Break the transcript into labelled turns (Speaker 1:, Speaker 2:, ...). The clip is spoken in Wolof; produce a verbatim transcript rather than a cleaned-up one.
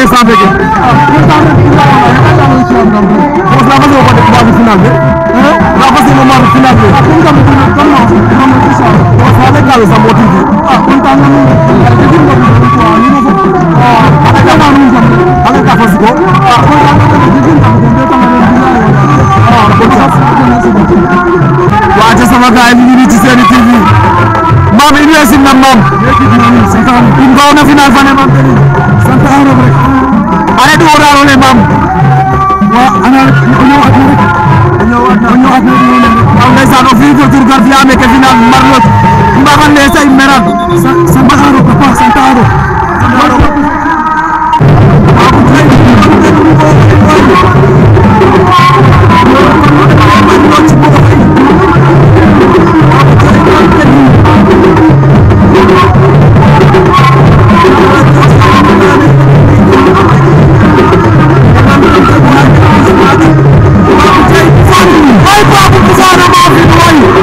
Speaker 1: instant bii. parce que la façon ko def baaxu final bi. la façon mo maru final bi. parce que avec la sa motive. ah kontaan nañu. avec la avec la façon ko. ah kontaan nañu. waa ca sama gars yi ñu ngi ci Sen T V. maam ini ya sinna maam. in ko na final fane maam tani. sant Arab rek. are du wora wala maam. wa ana ñoo ak rek. ñoo ak ñoo ak ñu ne. am ndeysaan o fi ko tur gar fi amé ke final marlot. mbaxal ne say meral. sant Arab papa sant Arab. Ay, Babu Fofana maa fi